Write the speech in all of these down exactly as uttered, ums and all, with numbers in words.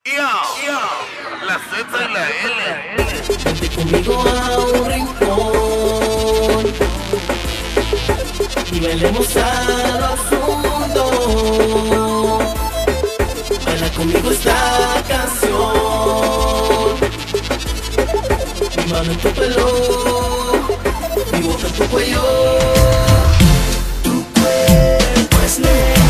Yo, yo, la Z y la L. Vente conmigo a un rincón y bailemos a lo profundo. Baila conmigo esta canción. Mi mano en tu pelo, mi boca en tu cuello. Tu cuerpo es negro.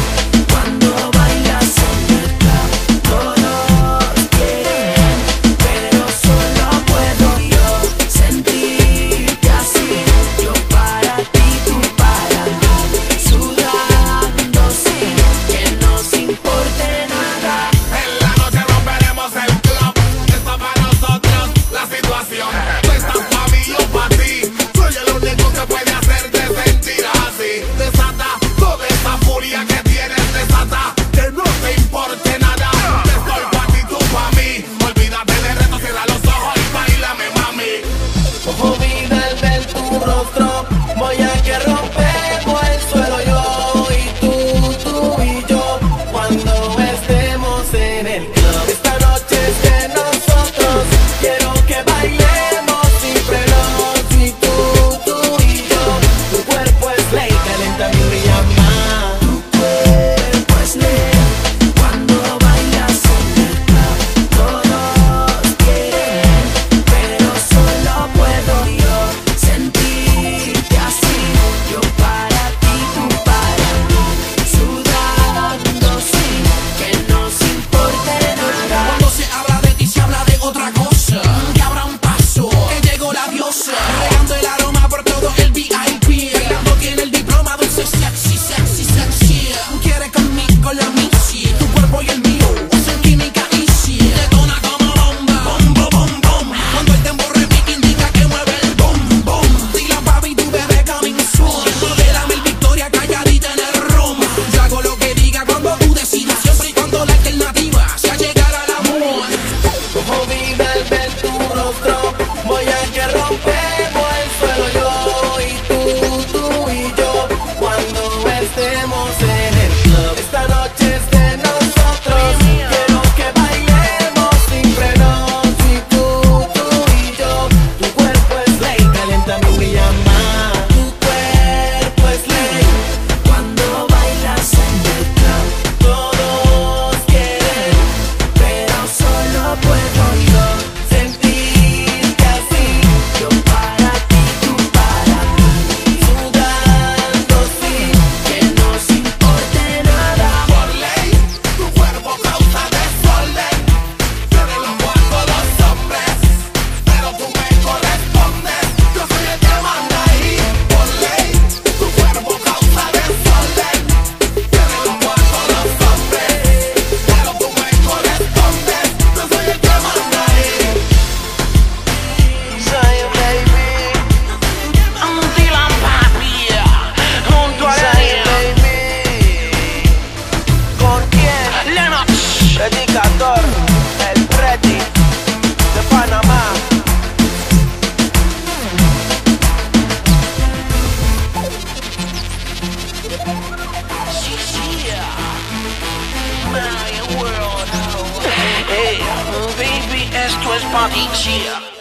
El Preti de Panamá. Hey, baby, esto es Patricia.